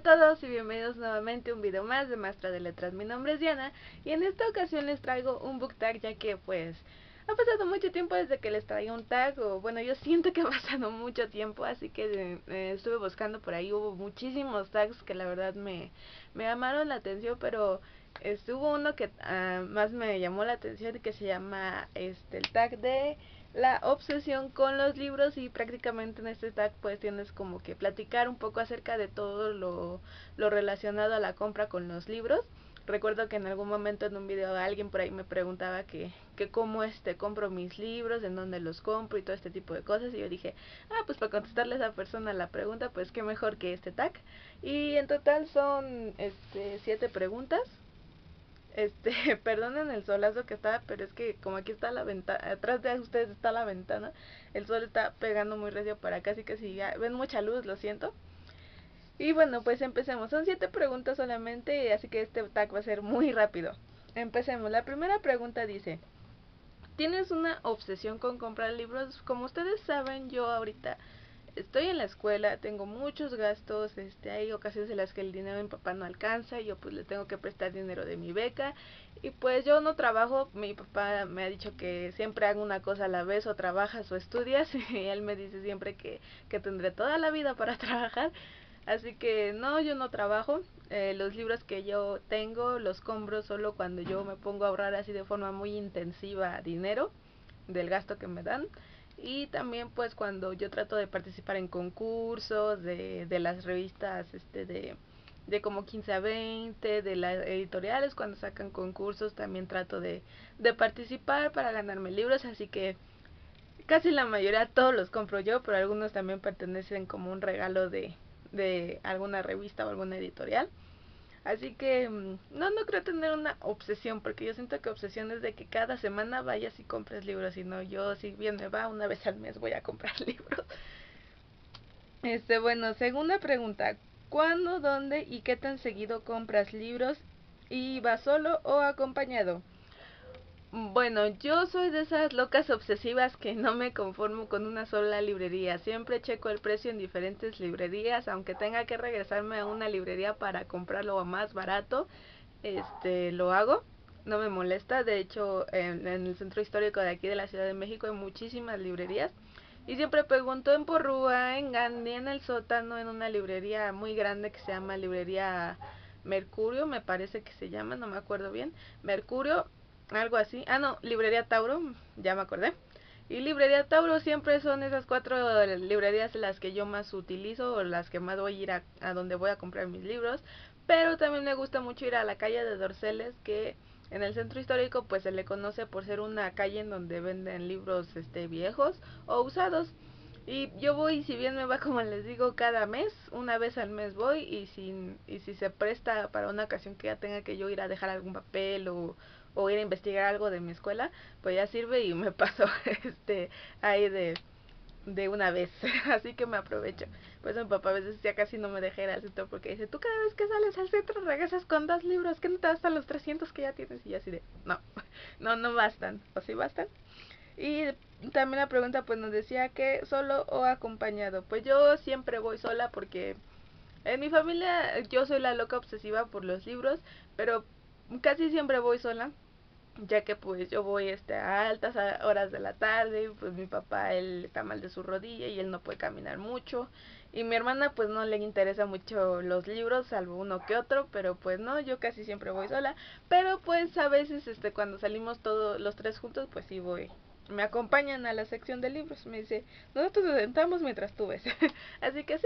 todos y bienvenidos nuevamente a un video más de Maestra de Letras. Mi nombre es Diana y en esta ocasión les traigo un book tag, ya que pues ha pasado mucho tiempo desde que les traía un tag, o bueno, yo siento que ha pasado mucho tiempo, así que estuve buscando por ahí. Hubo muchísimos tags que la verdad me llamaron la atención, pero hubo uno que más me llamó la atención, que se llama el tag de la obsesión con los libros, y prácticamente en este tag pues tienes como que platicar un poco acerca de todo lo relacionado a la compra con los libros. Recuerdo que en algún momento en un video alguien por ahí me preguntaba que cómo compro mis libros, en dónde los compro y todo este tipo de cosas, y yo dije, pues para contestarle a esa persona la pregunta, pues qué mejor que este tag. Y en total son 7 preguntas. Perdonen el solazo que está, pero es que como aquí está la ventana, atrás de ustedes está la ventana, el sol está pegando muy recio para acá, así que si ya ven mucha luz, lo siento. Y bueno, pues empecemos. Son 7 preguntas solamente, así que este tag va a ser muy rápido. Empecemos. La primera pregunta dice: ¿tienes una obsesión con comprar libros? Como ustedes saben, yo ahorita estoy en la escuela, tengo muchos gastos, hay ocasiones en las que el dinero de mi papá no alcanza, y yo pues le tengo que prestar dinero de mi beca, y pues yo no trabajo. Mi papá me ha dicho que siempre hago una cosa a la vez: o trabajas o estudias, y él me dice siempre que tendré toda la vida para trabajar. Así que no, yo no trabajo. Los libros que yo tengo los compro solo cuando yo me pongo a ahorrar así de forma muy intensiva dinero del gasto que me dan. Y también pues cuando yo trato de participar en concursos de las revistas de como 15 a 20, de las editoriales cuando sacan concursos, también trato de participar para ganarme libros. Así que casi la mayoría, todos los compro yo, pero algunos también pertenecen como un regalo de alguna revista o alguna editorial. Así que no creo tener una obsesión, porque yo siento que obsesión es de que cada semana vayas y compres libros, y no, yo si bien me va, una vez al mes voy a comprar libros. Bueno, segunda pregunta: ¿cuándo, dónde y qué tan seguido compras libros? ¿Y vas solo o acompañado? Bueno, yo soy de esas locas obsesivas que no me conformo con una sola librería. Siempre checo el precio en diferentes librerías, aunque tenga que regresarme a una librería para comprarlo más barato, lo hago. No me molesta. De hecho, en el centro histórico de aquí de la Ciudad de México hay muchísimas librerías. Y siempre pregunto en Porrúa, en Gandhi, en el sótano, en una librería muy grande que se llama Librería Mercurio, me parece que se llama, no me acuerdo bien. Mercurio, algo así. No, Librería Tauro, ya me acordé. Y Librería Tauro, siempre son esas 4 librerías las que yo más utilizo, o las que más voy a ir a donde voy a comprar mis libros. Pero también me gusta mucho ir a la calle de Dorceles, que en el centro histórico pues se le conoce por ser una calle en donde venden libros viejos o usados. Y yo voy, si bien me va como les digo, cada mes, una vez al mes voy, y si se presta para una ocasión que ya tenga que yo ir a dejar algún papel o ir a investigar algo de mi escuela, pues ya sirve y me paso ahí de una vez. Así que me aprovecho. Pues mi papá a veces ya casi no me deja ir al centro, porque dice: tú cada vez que sales al centro regresas con 2 libros, que no te bastan los 300 que ya tienes. Y yo así de, no, no bastan. ¿O sí bastan? Y también la pregunta pues nos decía que solo o acompañado. Pues yo siempre voy sola, porque en mi familia yo soy la loca obsesiva por los libros, pero casi siempre voy sola, ya que pues yo voy a altas horas de la tarde. Pues mi papá, él está mal de su rodilla y él no puede caminar mucho, y mi hermana pues no le interesa mucho los libros, salvo uno que otro, pero pues no, yo casi siempre voy sola. Pero pues a veces cuando salimos todos los 3 juntos, pues sí voy, me acompañan a la sección de libros. Me dice: nosotros nos sentamos mientras tú ves. Así que sí,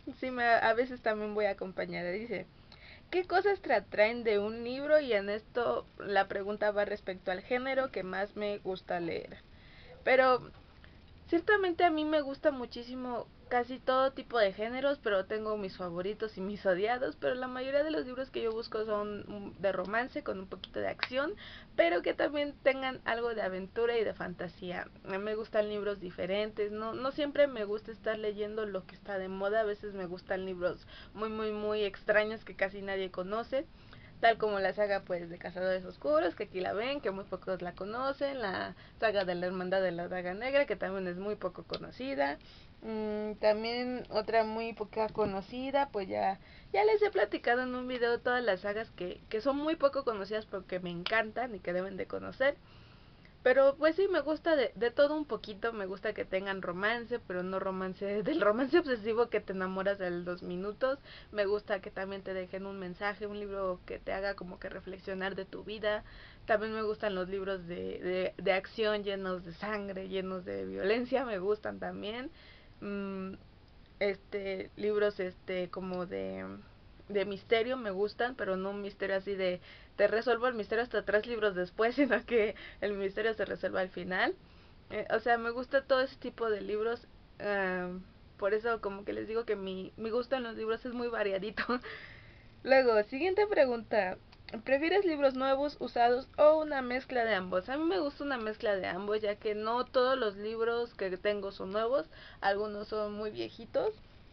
a veces también voy acompañada. Dice: ¿qué cosas te atraen de un libro? Y en esto la pregunta va respecto al género que más me gusta leer. Pero ciertamente a mí me gusta muchísimo casi todo tipo de géneros, pero tengo mis favoritos y mis odiados. Pero la mayoría de los libros que yo busco son de romance con un poquito de acción, pero que también tengan algo de aventura y de fantasía. A mí me gustan libros diferentes, no siempre me gusta estar leyendo lo que está de moda. A veces me gustan libros muy extraños que casi nadie conoce, tal como la saga pues de Cazadores Oscuros, que aquí la ven, que muy pocos la conocen, la saga de la Hermandad de la Daga Negra, que también es muy poco conocida, También otra muy poca conocida, pues ya les he platicado en un video todas las sagas que son muy poco conocidas porque me encantan y que deben de conocer. Pero pues sí, me gusta de todo un poquito, me gusta que tengan romance, pero no romance del romance obsesivo que te enamoras de los 2 minutos. Me gusta que también te dejen un mensaje, un libro que te haga como que reflexionar de tu vida. También me gustan los libros de acción llenos de sangre, llenos de violencia, me gustan también. Mm, libros como de misterio me gustan, pero no un misterio así de te resuelvo el misterio hasta 3 libros después, sino que el misterio se resuelva al final. O sea, me gusta todo ese tipo de libros. Por eso como que les digo que mi gusto en los libros es muy variadito. Luego, siguiente pregunta. ¿Prefieres libros nuevos, usados o una mezcla de ambos? A mí me gusta una mezcla de ambos, ya que no todos los libros que tengo son nuevos, algunos son muy viejitos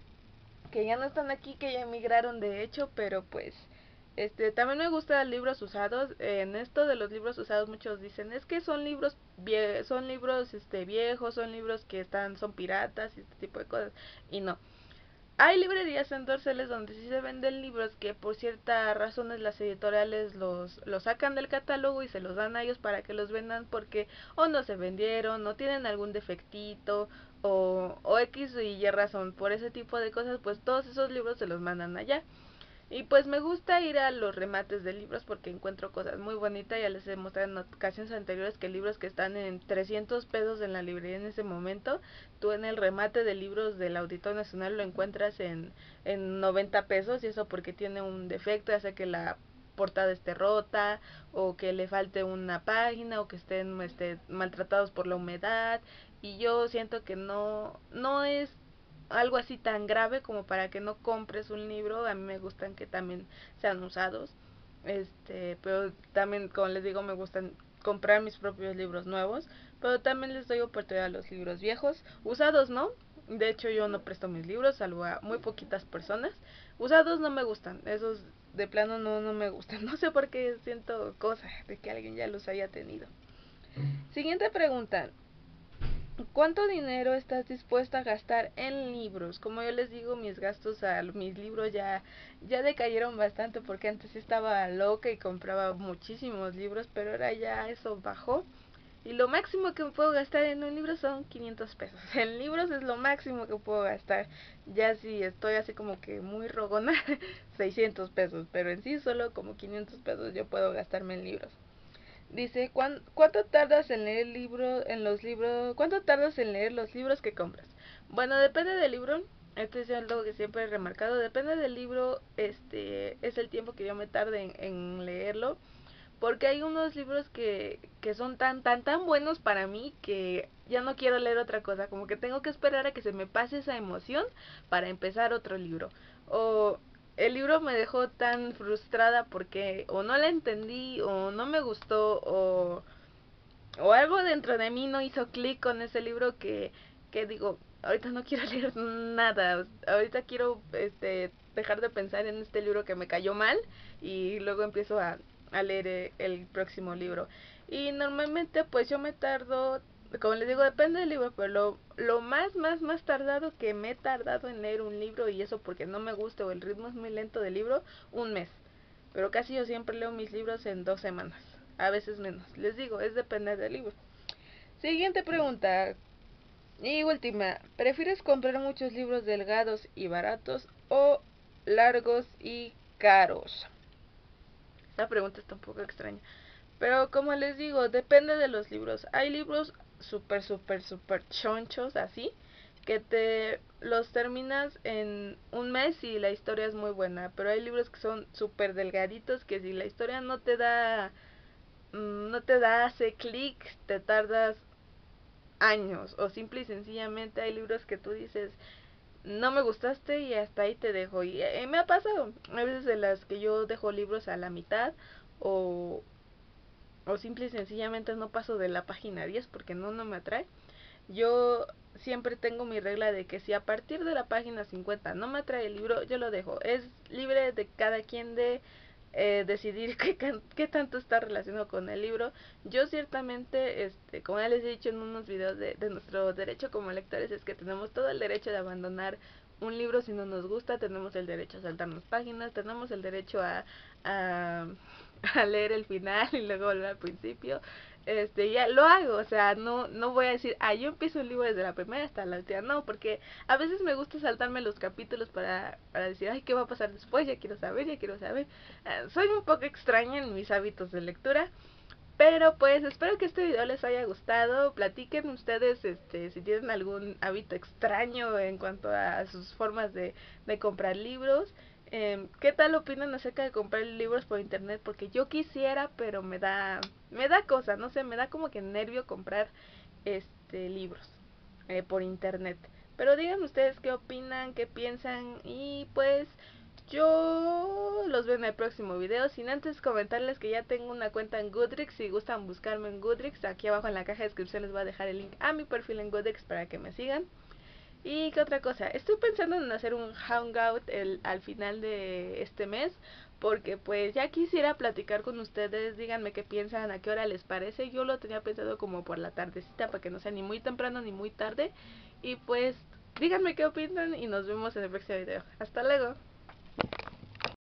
que ya no están aquí, que ya emigraron de hecho, pero pues también me gustan libros usados. En esto de los libros usados muchos dicen, es que son libros son libros viejos, son libros que son piratas y este tipo de cosas. Y no. Hay librerías en Dorceles donde sí se venden libros que por ciertas razones las editoriales los sacan del catálogo y se los dan a ellos para que los vendan porque o no se vendieron, o tienen algún defectito, o X y Y razón. Por ese tipo de cosas, pues todos esos libros se los mandan allá. Y pues me gusta ir a los remates de libros porque encuentro cosas muy bonitas. Ya les he mostrado en ocasiones anteriores que libros que están en 300 pesos en la librería en ese momento, tú en el remate de libros del Auditorio Nacional lo encuentras en 90 pesos, y eso porque tiene un defecto, ya sea que la portada esté rota o que le falte una página o que estén maltratados por la humedad. Y yo siento que no es algo así tan grave como para que no compres un libro. A mí me gustan que también sean usados, pero también, como les digo, me gustan comprar mis propios libros nuevos, pero también les doy oportunidad a los libros viejos. Usados no, de hecho yo no presto mis libros salvo a muy poquitas personas. Usados no me gustan, esos de plano no me gustan. No sé por qué siento cosa de que alguien ya los haya tenido. Siguiente pregunta. ¿Cuánto dinero estás dispuesta a gastar en libros? Como yo les digo, mis gastos a mis libros ya decayeron bastante porque antes estaba loca y compraba muchísimos libros, pero ahora ya eso bajó. Y lo máximo que puedo gastar en un libro son 500 pesos. En libros es lo máximo que puedo gastar. Ya si estoy así como que muy rogona, 600 pesos. Pero en sí solo como 500 pesos yo puedo gastarme en libros. Dice, ¿cuánto tardas en leer los libros? ¿Cuánto tardas en leer los libros que compras? Bueno, depende del libro. Esto es algo que siempre he remarcado. Depende del libro, es el tiempo que yo me tarde en leerlo. Porque hay unos libros que son tan buenos para mí que ya no quiero leer otra cosa. Como que tengo que esperar a que se me pase esa emoción para empezar otro libro. O el libro me dejó tan frustrada porque o no la entendí o no me gustó o algo dentro de mí no hizo clic con ese libro que digo, ahorita no quiero leer nada, ahorita quiero dejar de pensar en este libro que me cayó mal y luego empiezo a leer el próximo libro. Y normalmente pues yo me tardo, como les digo, depende del libro, pero lo más tardado que me he tardado en leer un libro, y eso porque no me gusta o el ritmo es muy lento del libro, un mes. Pero casi yo siempre leo mis libros en 2 semanas, a veces menos. Les digo, es depender del libro. Siguiente pregunta. Y última, ¿prefieres comprar muchos libros delgados y baratos o largos y caros? Esta pregunta está un poco extraña. Pero como les digo, depende de los libros. Hay libros súper chonchos así, que te los terminas en un mes y la historia es muy buena. Pero hay libros que son súper delgaditos que si la historia no te da ese clic, te tardas años. O simple y sencillamente hay libros que tú dices, no me gustaste y hasta ahí te dejo. Y me ha pasado, a veces de las que yo dejo libros a la mitad o, o simple y sencillamente no paso de la página 10 porque no me atrae. Yo siempre tengo mi regla de que si a partir de la página 50 no me atrae el libro, yo lo dejo. Es libre de cada quien de decidir qué tanto está relacionado con el libro. Yo ciertamente, como ya les he dicho en unos videos de nuestro derecho como lectores, es que tenemos todo el derecho de abandonar un libro si no nos gusta, tenemos el derecho a saltarnos páginas, tenemos el derecho a, a leer el final y luego volver al principio. Ya lo hago, o sea, no voy a decir, yo empiezo un libro desde la primera hasta la última, no, porque a veces me gusta saltarme los capítulos para decir, ay, ¿qué va a pasar después? Ya quiero saber, ya quiero saber. Soy un poco extraña en mis hábitos de lectura, pero pues espero que este video les haya gustado. Platiquen ustedes si tienen algún hábito extraño en cuanto a sus formas de comprar libros. ¿Qué tal opinan acerca de comprar libros por internet? Porque yo quisiera, pero me da cosa, no sé, me da como que nervio comprar libros por internet. Pero digan ustedes qué opinan, qué piensan y pues yo los veo en el próximo video. Sin antes comentarles que ya tengo una cuenta en Goodreads. Si gustan buscarme en Goodreads, aquí abajo en la caja de descripción les voy a dejar el link a mi perfil en Goodreads para que me sigan. Y qué otra cosa, estoy pensando en hacer un hangout al final de este mes, porque pues ya quisiera platicar con ustedes. Díganme qué piensan, a qué hora les parece. Yo lo tenía pensado como por la tardecita para que no sea ni muy temprano ni muy tarde. Y pues díganme qué opinan y nos vemos en el próximo video. Hasta luego.